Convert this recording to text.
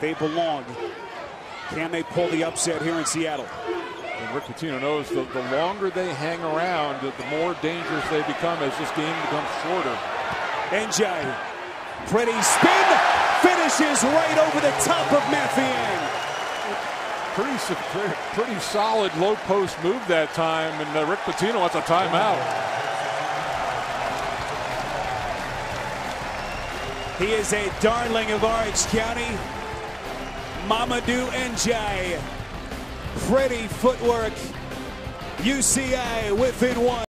they belong. Can they pull the upset here in Seattle? And Rick Pitino knows the longer they hang around, the more dangerous they become as this game becomes shorter. Ndiaye, pretty spin, finishes right over the top of Mathiang. Pretty solid low post move that time, and Rick Pitino wants a timeout. He is a darling of Orange County. Mamadou Ndiaye. Pretty footwork. UCI within one.